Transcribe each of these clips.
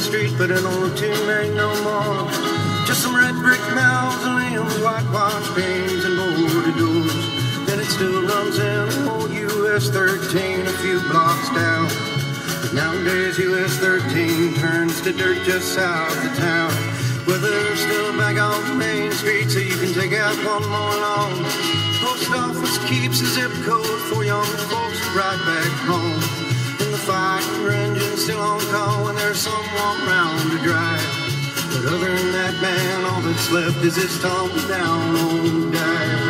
street, but an old tune ain't no more. Just some red brick mausoleums, whitewashed panes, and boarded doors. And it still runs in old US 13 a few blocks down. But nowadays US 13 turns to dirt just south of town. Well, there's still a bag on Main Street, so you can take out one more long. Post office keeps a zip code for young folks to ride back home. And the fire engine's still on call when there's someone round to drive. But other than that, man, all that's left is this tumble down old dive.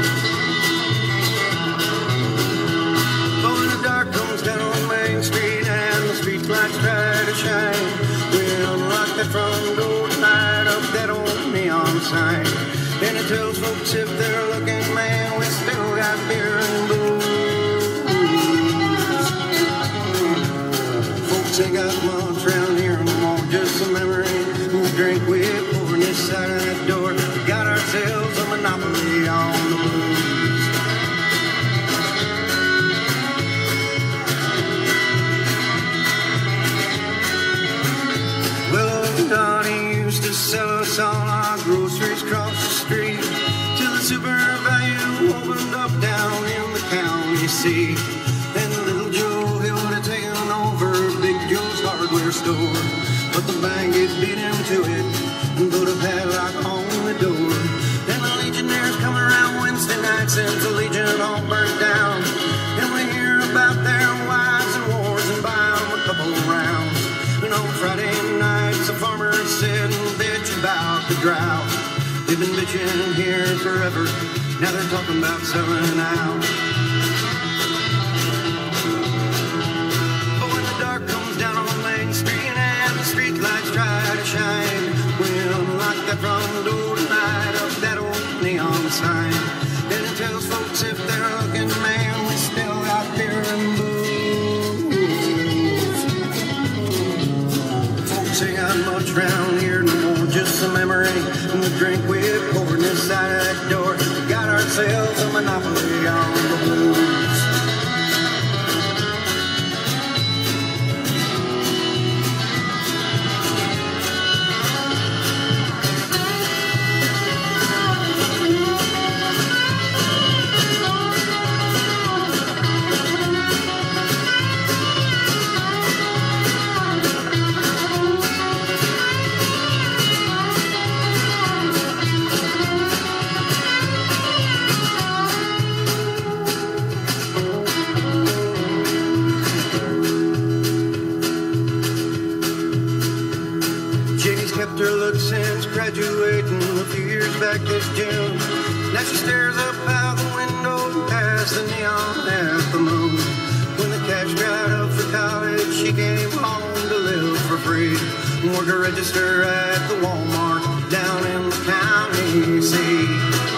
Oh, when the dark comes down on Main Street and the street lights try to shine, we'll unlock that front door tonight up that old neon sign. And it tells folks if they're looking, man, we still got beer and booze. Folks ain't got much around here no more, just a memory. We drink, we pour on this side of that door. We got ourselves a monopoly on the blues. Well, Donnie used to sell us all our groceries across the street till the Super Value opened up down in the county seat. And little Joe, he would have taken over Big Joe's hardware store, but the bank had beat him to it and put a padlock on the door. Then the Legionnaires come around Wednesday night since the Legion all burnt down. And we hear about their wives and wars and buy them a couple rounds. And on Friday nights the farmers sit and bitch about the drought. They've been bitching here forever, now they're talking about selling out. But when the dark comes down on Main Street and the street lights try to shine, we'll unlock that front door tonight up that old neon sign. And it tells folks if they're looking, man, we still got beer and booze. Folks ain't got much round here no more, just a memory. And the drink we poured this side of that door. We got ourselves a monopoly on the blues. Kept her look since graduating a few years back this June. Now she stares up out the window past the neon at the moon. When the cash dried up for college, she came home to live for free and work a register at the Walmart down in the county seat.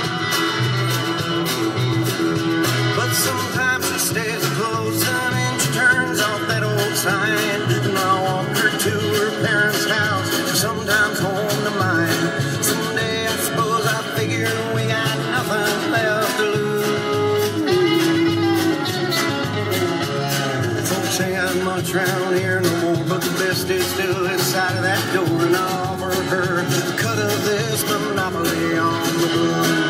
But sometimes she stays close and then she turns off that old sign. And I walk her to her parents' house, sometimes home to mine. Someday I suppose I figure we got nothing left to lose. Folks ain't got much around here no more, but the best is still this side of that door. And I offer her a cut of this monopoly on the blues.